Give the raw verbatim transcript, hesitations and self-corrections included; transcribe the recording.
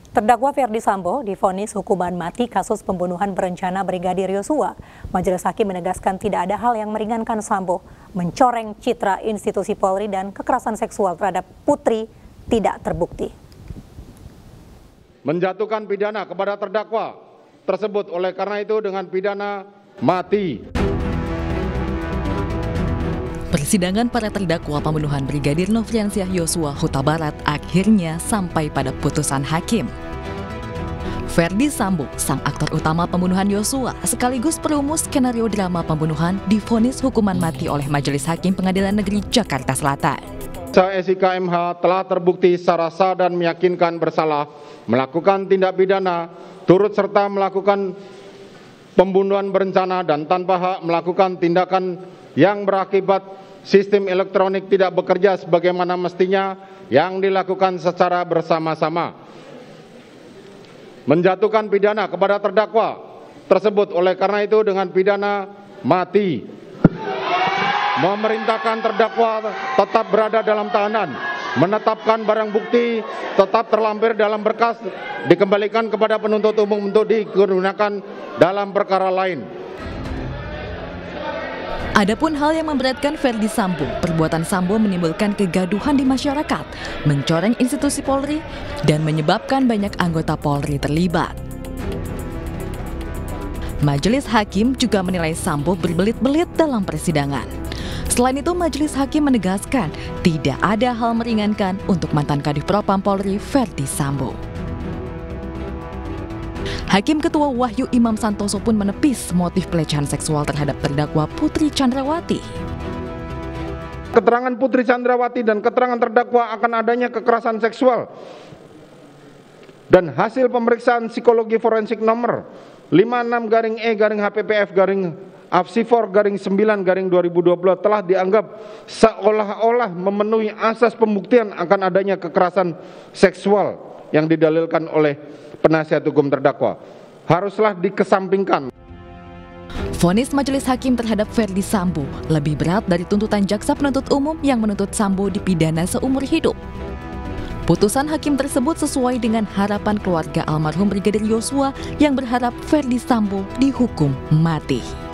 Terdakwa Ferdy Sambo divonis hukuman mati kasus pembunuhan berencana Brigadir Yosua. Majelis Hakim menegaskan tidak ada hal yang meringankan Sambo, mencoreng citra institusi Polri dan kekerasan seksual terhadap putri tidak terbukti. Menjatuhkan pidana kepada terdakwa tersebut oleh karena itu dengan pidana mati. Persidangan para terdakwa pembunuhan Brigadir Nofriansyah Yosua Huta Barat akhirnya sampai pada putusan hakim. Ferdy Sambo, sang aktor utama pembunuhan Yosua, sekaligus perumus skenario drama pembunuhan, divonis hukuman mati oleh Majelis Hakim Pengadilan Negeri Jakarta Selatan. S I K M H telah terbukti secara sah dan meyakinkan bersalah melakukan tindak pidana turut serta melakukan pembunuhan berencana dan tanpa hak melakukan tindakan yang berakibat sistem elektronik tidak bekerja sebagaimana mestinya yang dilakukan secara bersama-sama. Menjatuhkan pidana kepada terdakwa tersebut oleh karena itu dengan pidana mati. Memerintahkan terdakwa tetap berada dalam tahanan, menetapkan barang bukti tetap terlampir dalam berkas, dikembalikan kepada penuntut umum untuk digunakan dalam perkara lain. Adapun hal yang memberatkan Ferdy Sambo, perbuatan Sambo menimbulkan kegaduhan di masyarakat, mencoreng institusi Polri, dan menyebabkan banyak anggota Polri terlibat. Majelis Hakim juga menilai Sambo berbelit-belit dalam persidangan. Selain itu, Majelis Hakim menegaskan tidak ada hal meringankan untuk mantan Kadif Propam Polri Ferdy Sambo. Hakim Ketua Wahyu Imam Santoso pun menepis motif pelecehan seksual terhadap terdakwa Putri Chandrawati. Keterangan Putri Chandrawati dan keterangan terdakwa akan adanya kekerasan seksual dan hasil pemeriksaan psikologi forensik nomor lima puluh enam garing E garing H P P F garing Apsifor garing sembilan garing dua ribu dua puluh telah dianggap seolah-olah memenuhi asas pembuktian akan adanya kekerasan seksual yang didalilkan oleh penasihat hukum terdakwa haruslah dikesampingkan. Vonis Majelis Hakim terhadap Ferdy Sambo lebih berat dari tuntutan jaksa penuntut umum yang menuntut Sambo dipidana seumur hidup. Putusan hakim tersebut sesuai dengan harapan keluarga almarhum Brigadir Yosua yang berharap Ferdy Sambo dihukum mati.